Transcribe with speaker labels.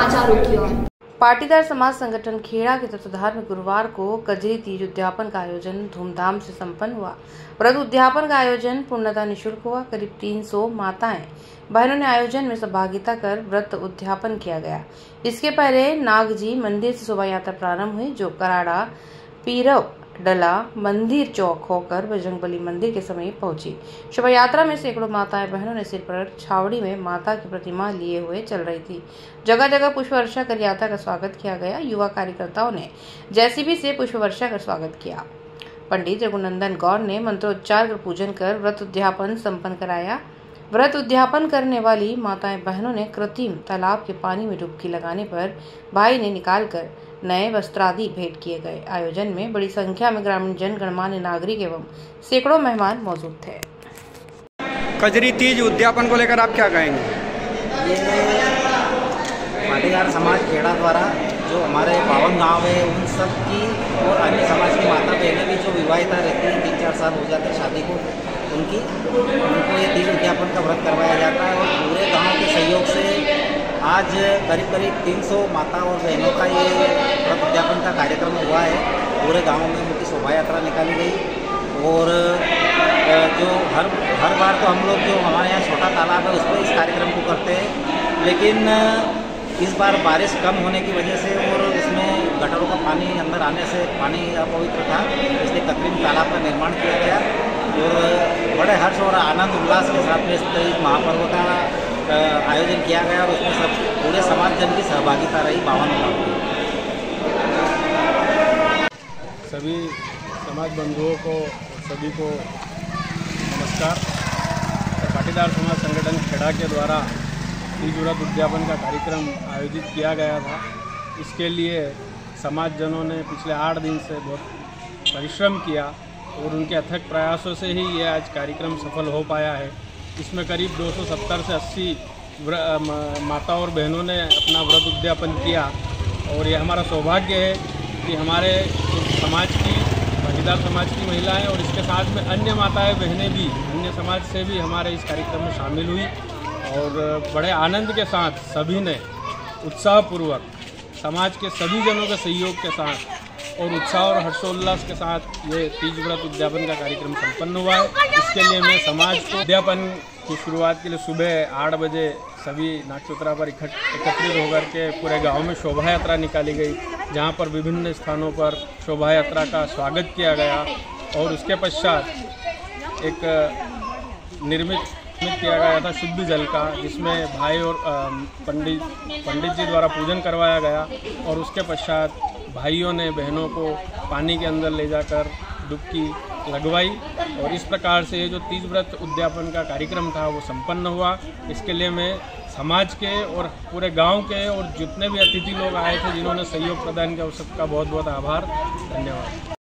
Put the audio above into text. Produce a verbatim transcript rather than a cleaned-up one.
Speaker 1: समाचारों की ओर।
Speaker 2: पाटीदार समाज संगठन खेड़ा के तत्वाधान में गुरुवार को कजरी तीज उद्यापन का आयोजन धूमधाम से संपन्न हुआ। व्रत उद्यापन का आयोजन पूर्णतः निःशुल्क हुआ। करीब तीन सौ माताएं बहनों ने आयोजन में सहभागिता कर व्रत उद्यापन किया गया। इसके पहले नागजी मंदिर से शोभा यात्रा प्रारंभ हुई, जो कराड़ा पीरव डला मंदिर चौक होकर बजरंगबली मंदिर के समीप पहुंची। शोभा यात्रा में सैकड़ों माताएं बहनों ने सिर पर छावड़ी में माता की प्रतिमा लिए हुए चल रही थी। जगह जगह पुष्प वर्षा कर यात्रा का स्वागत किया गया। युवा कार्यकर्ताओं ने जेसीबी से पुष्प वर्षा कर स्वागत किया। पंडित रघुनंदन गौर ने मंत्रोच्चार कर पूजन कर व्रत उद्यापन संपन्न कराया। व्रत उद्यापन करने वाली माताएं बहनों ने कृत्रिम तालाब के पानी में डुबकी लगाने पर भाई ने निकालकर नए वस्त्रादि भेंट किए गए। आयोजन में बड़ी संख्या में ग्रामीण जन, गणमान्य नागरिक एवं सैकड़ों मेहमान मौजूद थे।
Speaker 3: कजरी तीज उद्यापन को लेकर आप क्या कहेंगे?
Speaker 4: ये पाटीदार समाज खेड़ा द्वारा जो हमारे पावन गांव है उन सब की और अन्य समाज की माता बहनें भी जो विवाहिता रहती हैं, तीन चार साल हो जाते हैं शादी को, उनकी उनको ये तीज उद्यापन का व्रत करवाया जाता है। और पूरे गांव के सहयोग से आज करीब करीब तीन सौ माता और बहनों का ये व्रत उद्यापन का कार्यक्रम हुआ है। पूरे गांव में उनकी शोभा यात्रा निकाली गई। और जो हर हर बार तो हम लोग जो हमारे यहाँ छोटा तालाब है उस पर इस कार्यक्रम को करते हैं, लेकिन इस बार बारिश कम होने की वजह से और इसमें गटरों का पानी अंदर आने से पानी अपवित्र था, इसलिए कृत्रिम तालाब का निर्माण किया गया। और बड़े हर्ष और आनंद उल्लास के साथ में इस तीज महापर्व का आयोजन किया गया और उसमें सब पूरे समाज जन की सहभागिता रही। बावन
Speaker 5: सभी समाज बंधुओं को सभी को नमस्कार। पाटीदार समाज संगठन खेड़ा के द्वारा तीज व्रत उद्यापन का कार्यक्रम आयोजित किया गया था। इसके लिए समाज जनों ने पिछले आठ दिन से बहुत परिश्रम किया और उनके अथक प्रयासों से ही ये आज कार्यक्रम सफल हो पाया है। इसमें करीब दो सौ सत्तर से अस्सी माता और बहनों ने अपना व्रत उद्यापन किया और ये हमारा सौभाग्य है कि हमारे समाज की पाटीदार समाज की महिलाएं और इसके साथ में अन्य माताएं बहनें भी अन्य समाज से भी हमारे इस कार्यक्रम में शामिल हुई और बड़े आनंद के साथ सभी ने उत्साहपूर्वक समाज के सभी जनों के सहयोग के साथ और उत्साह और हर्षोल्लास के साथ ये तीज व्रत उद्यापन का कार्यक्रम संपन्न हुआ है। इसके लिए मैं समाज को उद्यापन की शुरुआत के लिए सुबह आठ बजे सभी नागचौतरा पर एकत्रित होकर के पूरे गांव में शोभा यात्रा निकाली गई, जहां पर विभिन्न स्थानों पर शोभा यात्रा का स्वागत किया गया और उसके पश्चात एक निर्मित किया गया था शुद्ध जल का, जिसमें भाई और पंडित पंडित जी द्वारा पूजन करवाया गया और उसके पश्चात भाइयों ने बहनों को पानी के अंदर ले जाकर डुबकी लगवाई और इस प्रकार से ये जो तीज व्रत उद्यापन का कार्यक्रम था वो संपन्न हुआ। इसके लिए मैं समाज के और पूरे गांव के और जितने भी अतिथि लोग आए थे जिन्होंने सहयोग प्रदान किया, उस सबका बहुत बहुत आभार, धन्यवाद।